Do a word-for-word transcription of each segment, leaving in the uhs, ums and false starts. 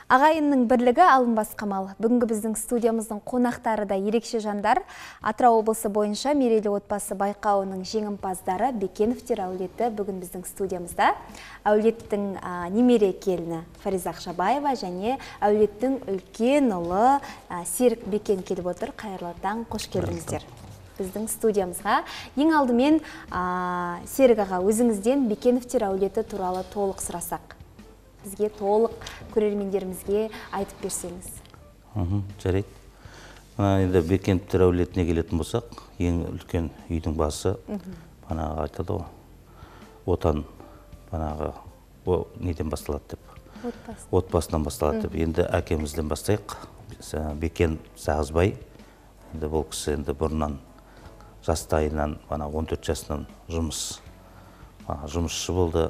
Ағайынның бірлігі алынбас қамал. Бүгінгі біздің студиямыздың қонақтары да ерекше жандар. Атырау облысы бойынша мерейлі отбасы байқауының жеңімпаздары Бекеновтер әулеті бүгін біздің студиямызда. Әулеттің немере келіні Фариза Ақшабаева және әулеттің үлкен ұлы Серік Бекен келіп отыр. Қайырлы таң, қош келдіңіздер біздің студиямызға. Ең алдымен Серік аға, өзіңізден Бекеновтер әулеті туралы толық сұрасақ. Бізге толық көрермендерімізге айтып берсеңіз. Жарайды. Енді Бекеновтер әулетіне келетін болсақ, ең үлкен үйдің басы, банағы айтады ғой, отан, банағы неден басталады деп. Отбасынан басталады деп. Енді әкемізден бастайық. Бекен Сағызбай, енді бұл кісі енді бұрыннан жастайынан, он төрт жасынан жұмыс, жұмысшы болды,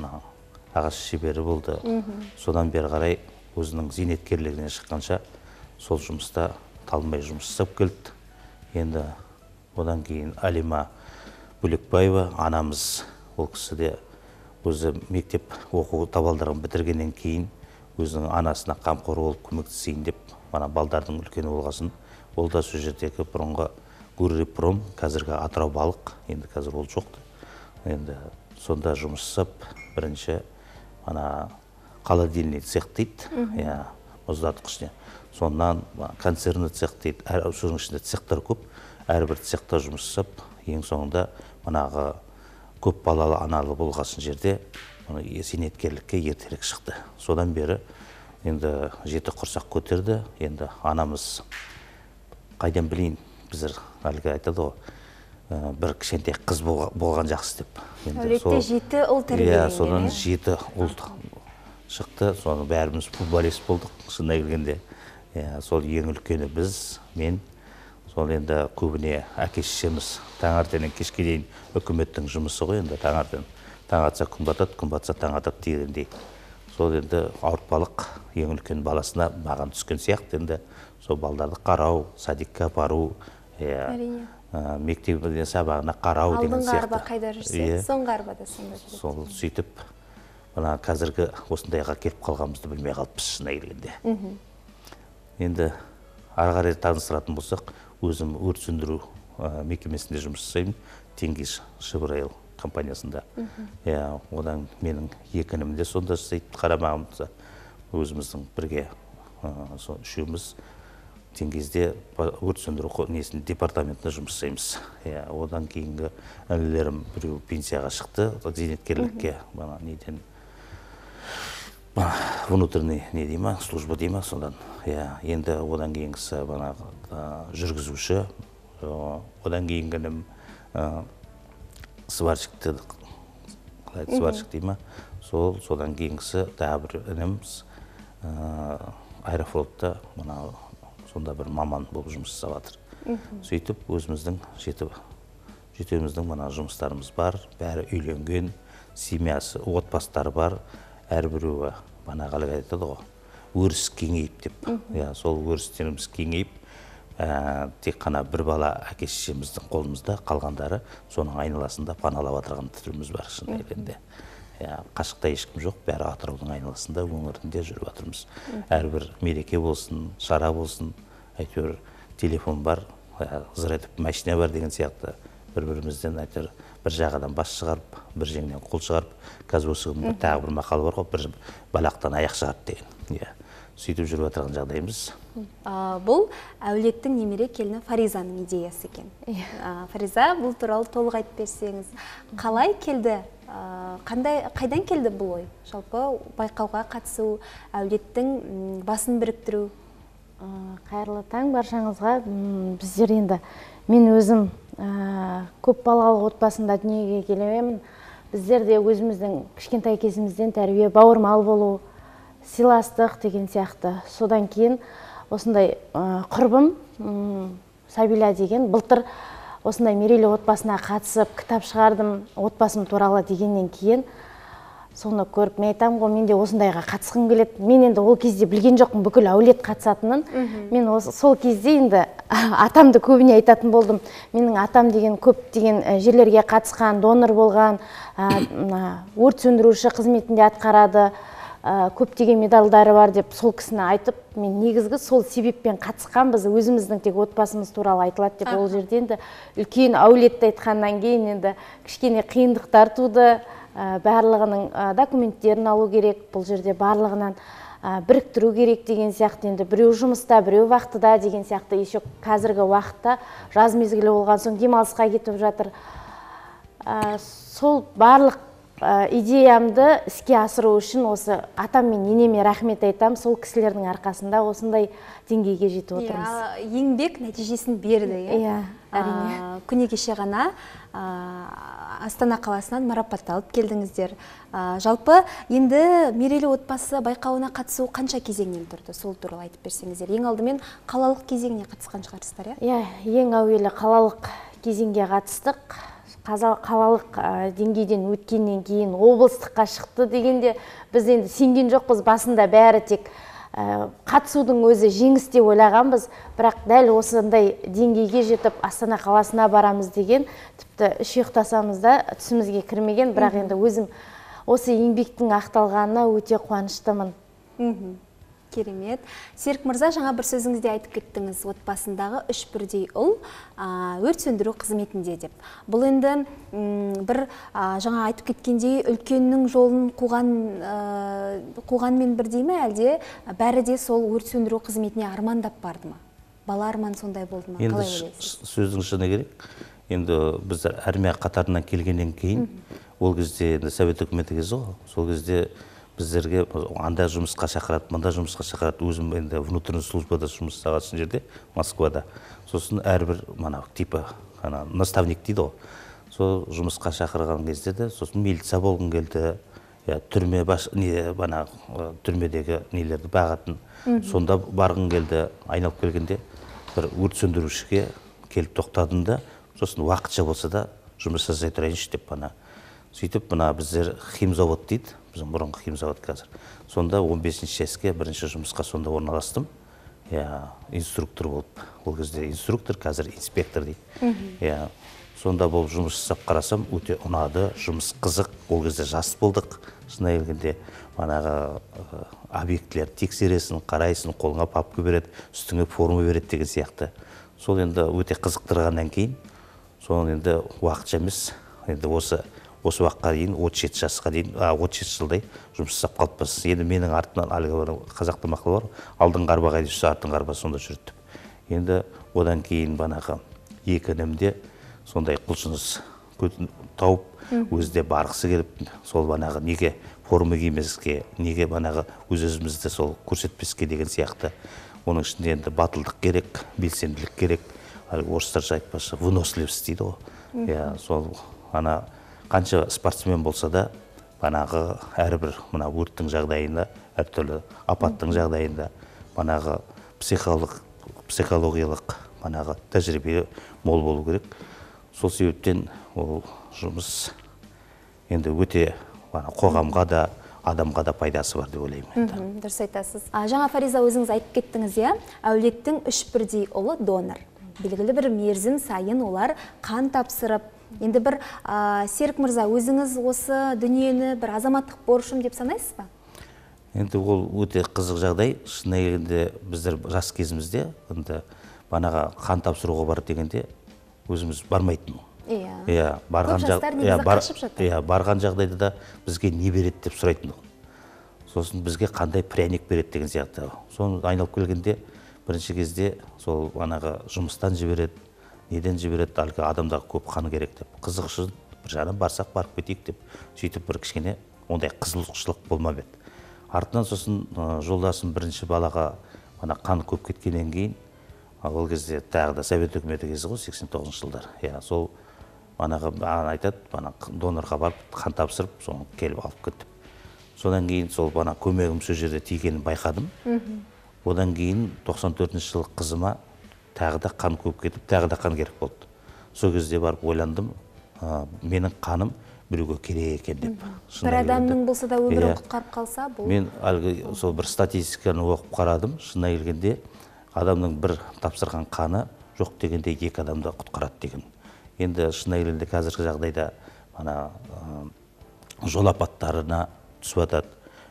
ағаш шебері болды. Содан бері қарай өзінің зейнеткерлігіне шыққанша сол жұмыста талмай жұмыс жасап келді. Енді одан кейін Алима Бөлекбаева анамыз, ол кісі де өзі мектеп оқу табалдырығын бітіргеннен кейін өзінің анасына қамқор болып көмектесейін деп, бана балдардың үлкені болғасын. Ол да сол жердегі бұрынғы Гуррипром, қазіргі Атырау балық, енді қазір ол жоқты. Енді сонда жұмыс жасап, бірінші ана холодильный цех дейді, мұздатқышне. Сондан концерні цех дейді, соның ішінде цехтар көп, әрбір цехта жұмыс жасап, ең соңында манағы көп балалы аналы болғасын жерде зейнеткерлікке ертерек шықты. Содан бері енді жеті құрсақ көтерді. Енді анамыз қайдан білейін, біздер әлгі айтады ғой, бір кішкентай қыз болған жақсы деп. Әулетте жеті ұл тәрбиеленген. Иә, содан жеті ұл шықты. Соны бәріміз футболист болдық, шынына келгенде. Сол ең үлкені біз, мен. Сол енді көбіне әке-шешеміз таңертеңнен кешке дейін үкіметтің жұмысы ғой, енді таңертең таң атса күн батады, күн батса таң атады дегендей. Сол енді ауыртпалық ең үлкен баласына маған түскен сияқты, енді сол балдарды қарау, садикка апару, мектебіне сабағына қарау деген сияқты. Алдыңғы арба қайда жүрсе, соңғы арбада сонда жүреді. Сол сөйтіп, қазіргі осындайға келіп қалғанымызды білмей қалыппыз, шынына келгенде. Енді ары қарай таныстыратын болсақ, өзім өрт сөндіру мекемесінде жұмыс жасаймын, Тенгиз Шевройл компаниясында. Одан менің екінім де сонда жасайды, қарамағымызда өзіміздің бірге үшеуміз Тенгизде өрт сөндіру департаментінде жұмыс жасаймыз. Одан кейінгі әлілерім біреу пенсияға шықты, зейнеткерлікке, неден внутренний не дейма, служба дейма, содан. Енді одан кейінгісі жүргізуші, одан кейінгінім сварщикті, сварщик дейма, содан кейінгісі тағы бір ініміз аэрофлотта сонда бір маман болып жұмыс жасап жатыр. Сөйтіп өзіміздің жетеуміздің жұмыстарымыз бар, бәрі үйленген, семьясы, отбасылары бар, әрбіреуі бағанағы айтады ғой, өріс кеңейіп деп. Сол өрістеріміз кеңейіп, тек қана бір бала әке-шешеміздің қолымызда, қалғандары соның айналасында паналап отырған түріміз бар, шын келгенде. Қашықта ешкім жоқ, бәрі Атыраудың айналасында, өңірінде жүріп жатырмыз. Әрбір мереке болсын, шара болсын, әйтеуір телефон бар, зыр етіп машина бар деген сияқты бір-бірімізден әйтеуір бір жағадан бас шығарып, бір жеңнен қол шығарып, қазір осы тағы бір мақал бар ғой, бір балақтан аяқ шығарып деген. Сөйтіп жүріп отырған жағдайымыз. Бұл әулеттің немере келіні Фаризаның идеясы екен. Фариза, бұл туралы толық айтып берсеңіз, қалай келді? Қайдан келді бұл ой? Жалпы байқауға қатысу, әулеттің басын біріктіру? Қайырлы таң баршаңызға. Біздер енді, мен өзім көп балалы отбасында дүниеге келемін. Біздер де өзіміздің кішкентай кезімізден тәрбие, бауырмал болу, сыйластық деген сияқты. Содан кейін осындай құрбым Сабила деген былтыр осындай мерейлі отбасына қатысып, кітап шығардым, отбасым туралы дегеннен кейін соны көріп, мен айтамын ғой, мен де осындайға қатысқым келеді. Мен енді ол кезде білген жоқпын бүкіл әулет қатысатынын. Мен сол кезде енді атамды көбіне айтатын болдым. Менің атам деген көп деген жерлерге қатысқан, донор болған, өрт сөндіруші қызметінде атқарады. көптеген медальдары бар деп сол кісіні айтып, мен негізгі сол себеппен қатысқанбыз, өзіміздің тек отбасымыз туралы айтылады деп, ол жерде енді үлкен әулетті айтқаннан кейін енді кішкене қиындықтар туды, барлығының документтерін алу керек, бұл жерде барлығынан біріктіру керек деген сияқты, енді біреу жұмыста, біреу вақтыда деген сияқты, еще қазіргі уақытта жаз мезгілі болған соң демалысқа кетіп жатыр. Сол барлық идеямды іске асыру үшін осы атам мен енеме рахмет айтам, сол кісілердің арқасында осындай деңгейге жетіп отырмыз. Еңбек нәтижесін берді, иә? Әрине. Күні кеше ғана Астана қаласынан марапатталып келдіңіздер. Жалпы енді мерейлі отбасы байқауына қатысу қанша кезеңнен тұрды? Сол туралы айтып берсеңіздер. Ең алдымен қалалық кезеңіне қатысқан шығарсыздар, иә? Иә, ең әуелі қалалық кезеңге қатыстық. Қалалық деңгейден өткеннен кейін облыстыққа шықты дегенде біз енді сенген жоқпыз, басында бәрі тек қатысудың өзі жеңіс деп ойлағанбыз, бірақ дәл осындай деңгейге жетіп Астана қаласына барамыз деген тіпті үш ұйықтасамыз да түсімізге кірмеген, бірақ енді өзім осы еңбектің ақталғанына өте қуаныштымын. Керемет. Серік мырза, жаңа бір сөзіңізде айтып кеттіңіз, отбасындағы үш бірдей ұл өрт сөндіру қызметінде деп. Бұл енді бір жаңа айтып кеткендей үлкеннің жолын қуғанмен бірдей ме, әлде бәрі де сол өрт сөндіру қызметіне армандап барды ма? Бала арман сондай болды ма? Енді сөздің шыны керек. Енді біз армия қатарынан келгеннен кейін, ол кезде Совет үкіметі кезі ғой, сол кезде біздерге анда жұмысқа шақырады, мында жұмысқа шақырады. Өзім енді внутренний службада жұмыс жасаған жерде, Москвада. Сосын әрбір типа наставник дейді ғой. Сол жұмысқа шақырған кезде де, сосын милиция болғым келді, түрме түрмедегі нелерді бағатын. Сонда барғым келді, айналып келгенде бір өрт сөндірушіге келіп тоқтадым да, сосын уақытша болса да жұмыс жасай тұрайыншы деп бана. Сөйтіп, мына біздер химзавод дейді, біздің бұрынғы химзавод қазір. Сонда он бесінші жасқа бірінші жұмысқа сонда орналастым. Инструктор болып, ол кезде инструктор, қазір инспектор дейді. Сонда болып жұмыс жасап қарасам, өте ұнады, жұмыс қызық, ол кезде жас болдық. Шынай келгенде, манағы объектілер тексересін, қарайсын, қолыңа папка береді, үстіңе форма береді деген сияқты. Сол енді өте қызықтырғаннан кейін, сол енді уақытша емес, енді осы Осы уақытқа дейін отыз жеті жасқа дейін, отыз жеті жылдай жұмыс жасап қалыппыз. Енді менің артынан қазақта мақал бар, алдыңғы арба қайда жүрсе, артыңғы арба сонда жүрді. Енді одан кейін банағы екі інімде сондай құлшыныс тауып, өзде барғысы келіп, сол банағы неге форма кимеске, неге банағы өз-өзімізді сол көрсетпеске деген сияқты. Оның ішінде енді батылдық керек, белсенділік керек. Орыстарша айтпашы, выносливость дейді ғой. Сол ана қанша спортсмен болса да, банағы әрбір мына өрттің жағдайында, әртүрлі апаттың жағдайында, банағы психологиялық банағы тәжірибе мол болу керек. Сол себептен ол жұмыс енді өте қоғамға да, адамға да пайдасы бар деп ойлаймын. Дұрыс айтасыз. Жаңа Фариза өзіңіз айтып кеттіңіз, иә, әулеттің үш бірдей ұлы донор. Белгілі бір мерзім сайын олар қан тапсырып, енді бір Серік мырза, өзіңіз осы дүниені бір азаматтық борышым деп санайсыз ба? Енді ол өте қызық жағдай. Шынына келгенде біздер жас кезімізде банаға қан тапсыруға бар дегенде өзіміз бармайтын. Иә, көп жастар негізі қашып жатыр. Иә, барған жағдайда да бізге не береді деп сұрайтын. Сосын бізге қандай пряник береді деген сияқты. Соны айналып келгенде бірінші кезде сол банаға жұмыстан жібереді, неден жібереді, әлгі адамдағы көп қаны керек деп. Қызық үшін бір жағынан барсақ барып кетейік деп, сөйтіп бір кішкене ондай қызығушылық болмап еді. Артынан сосын жолдасым бірінші балаға қан көп кеткеннен кейін, ол кезде тағы да Совет үкіметі кезі ғой, сексен тоғызыншы жылдар. Сол банаға айтады, донорға барып қан тапсырып, соны келіп алып кетіп. Содан кейін сол бана көмегім сол жерде тигенін байқадым. Одан кейін тоқсан төртінші жылы қызыма тағы да қан көп кетіп, тағы да қан керек болды. Сол кезде барып ойландым, менің қаным біреуге керек екен деп. Бір адамның болса да өмірін құтқарып қалса, бұл... Мен әлгі сол бір статистиканы оқып қарадым, шынына келгенде адамның бір тапсырған қаны жоқ дегенде екі адамды құтқарады деген. Енді шынына келгенде қазіргі жағдайда жол апаттарына түсіп жатады.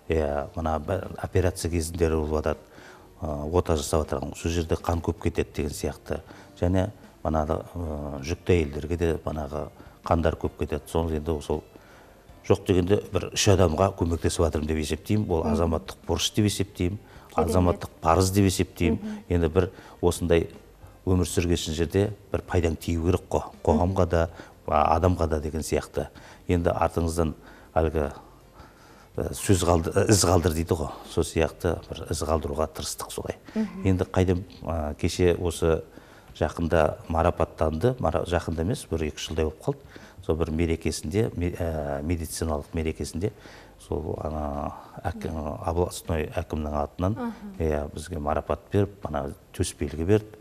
иә мына операция кезінде болып жатады, ота жасап жатырған, сол жерде қан көп кетеді деген сияқты. Және манағы жүкті әйелдерге де манағы қандар көп кетеді. Сол енді сол жоқ дегенде бір үш адамға көмектесіп жатырмын деп есептеймін. Ол азаматтық борыш деп есептеймін, азаматтық парыз деп есептеймін. Енді бір осындай өмір сүрген жерде бір пайдаң тию керек қой, қоғамға да, адамға да деген сияқты. Енді артыңыздан әлгі сөз қалды, із қалдыр дейді ғой, сол сияқты бір із қалдыруға тырыстық солай. Енді қайдам кеше осы жақында марапаттанды, жақында емес, бір екі жылдай болып қалды. Сол бір мерекесінде, медициналық мерекесінде, сол областной әкімнің атынан бізге марапат беріп, төсбелгі берді.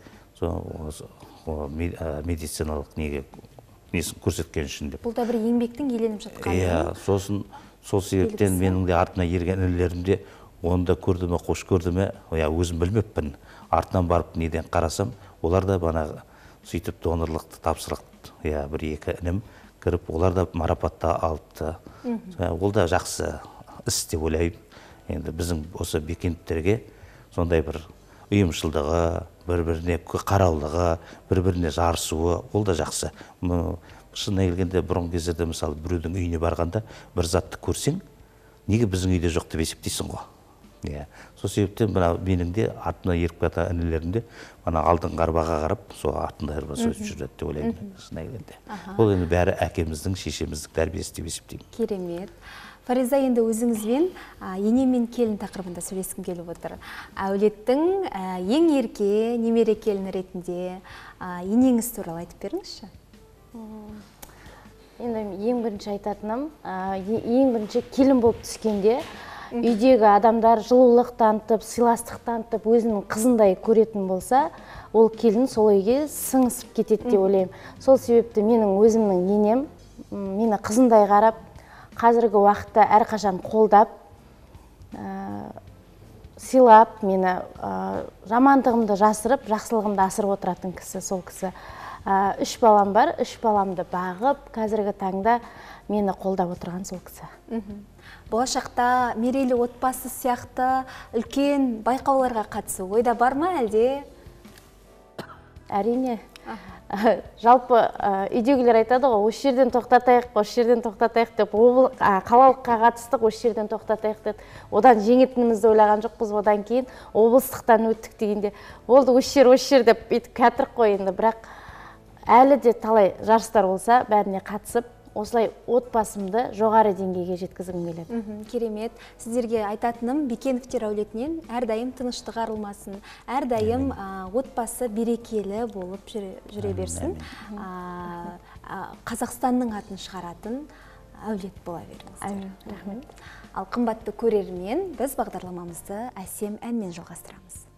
Медициналық неге несін көрсеткен үшін деп. Бұл да бір еңбектің еленіп жатқаны. Иә, сосын сол себептен менің де артына ерген інілерім де оны да көрді ме, қош көрді ме, өзім білмеппін. Артынан барып неден қарасам, олар да бағанағы сөйтіп донорлықты тапсырықты. Иә, бір екі інім кіріп, олар да марапатта алыпты. Ол да жақсы іс деп ойлаймын. Енді біздің осы Бекеновтерге сондай бір ұйымшылдығы, бір-біріне қараулығы, бір-біріне жарысуы, ол да жақсы. Шынына келгенде бұрынғы кездерде мысалы біреудің үйіне барғанда бір затты көрсең, неге біздің үйде жоқ деп есептейсің ғой. Сол себептен менің де артына еріп жатқан інілерімде алдыңғы арбаға қарап, сол артында сөйтіп жүреді деп ойлаймын. Шынына келгенде. Бұл енді бәрі әкеміздің, шешеміздің тәрбиесі деп есептеймін. Керемет. Фариза, енді өзіңізбен ене мен келін тақырыбында сөйлескім келіп отыр. Әулеттің ең ерке немере келіні ретінде енеңіз туралы айтып беріңізші. Енді ең бірінші айтатыным, ең бірінші келін болып түскенде үйдегі адамдар жылулық танытып, сыйластық танытып, өзінің қызындай көретін болса, ол келін сол үйге сіңісіп кетеді деп ойлаймын. Сол себепті менің өзімнің енем мені қызындай қарап, қазіргі уақытта әрқашан қолдап, сыйлап, мені жамандығымды жасырып, жақсылығымды асырып отыратын кісі, сол кісі. Үш балам бар, үш баламды бағып, қазіргі таңда мені қолдап отырған сол кісі. Болашақта мерейлі отбасы сияқты үлкен байқауларға қатысу ойда бар ма әлде? Әрине. Жалпы үйдегілер айтады ғой, осы жерден тоқтатайық, осы жерден тоқтатайық деп, қалалыққа қатыстық, осы жерден тоқтатайық деп. Одан жеңетінімізді ойлаған жоқпыз, одан кейін облыстықтан өттік дегенде, болды осы жер, осы жер деп кәтірік қой енді, бірақ әлі де талай жарыстар болса, бәріне қатысып, осылай отбасымды жоғары деңгейге жеткізгім келеді. Керемет. Сіздерге айтатыным, Бекеновтер әулетінен әрдайым тыныштық арылмасын, әрдайым отбасы берекелі болып жүре берсін. Қазақстанның атын шығаратын әулет бола беріңіздер. Ал қымбатты көрермен, біз бағдарламамызды әсем әнмен жалғастырамыз.